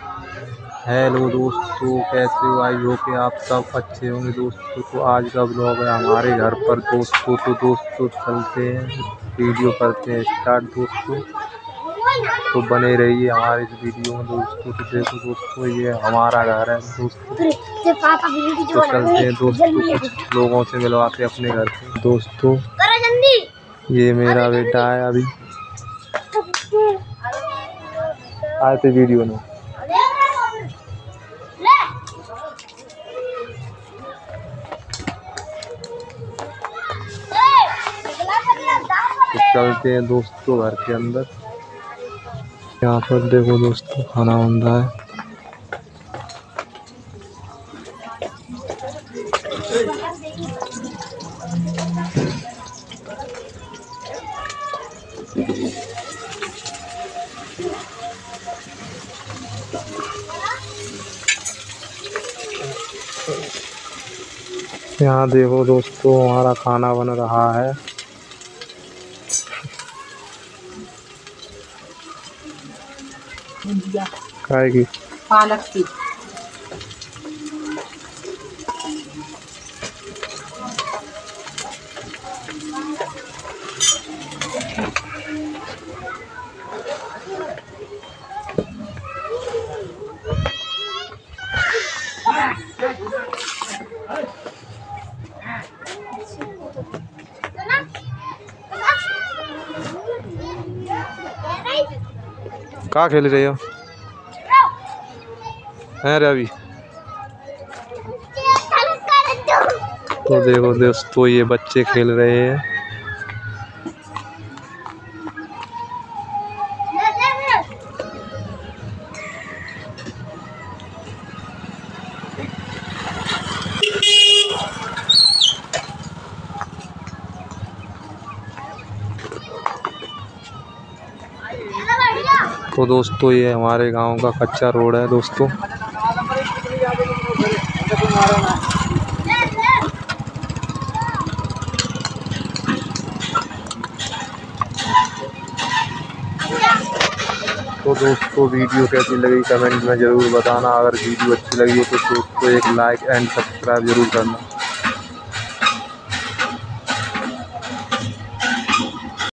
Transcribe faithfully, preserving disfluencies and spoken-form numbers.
Hello दोस्तों, कैसे हो? आई होप कि आप सब अच्छे होंगे दोस्तों। तो आज का ब्लॉग है हमारे घर पर दोस्तों। तो दोस्तों चलते हैं, वीडियो करते हैं स्टार्ट दोस्तों। तो बने रहिए हमारे इस वीडियो में दोस्तों। तो देखो दोस्तों, ये हमारा घर है दोस्तों। तो चलते हैं दोस्तों, कुछ लोगों से मिलवाते अपने घर पे दोस्तों। ये मेरा बेटा है, अभी आए थे वीडियो में। तो चलते हैं दोस्तों घर के अंदर। यहाँ पर देखो दोस्तों, खाना बन रहा है। यहाँ देखो दोस्तों, हमारा खाना बन रहा है। काय की पालक की। क्या खेल रहे हो हैं रवि? तो देखो दोस्तों, ये बच्चे खेल रहे हैं। तो दोस्तों, ये हमारे गांव का कच्चा रोड है दोस्तों। तो दोस्तों, वीडियो कैसी लगी कमेंट में ज़रूर बताना। अगर वीडियो अच्छी लगी हो तो दोस्तों एक लाइक एंड सब्सक्राइब जरूर करना।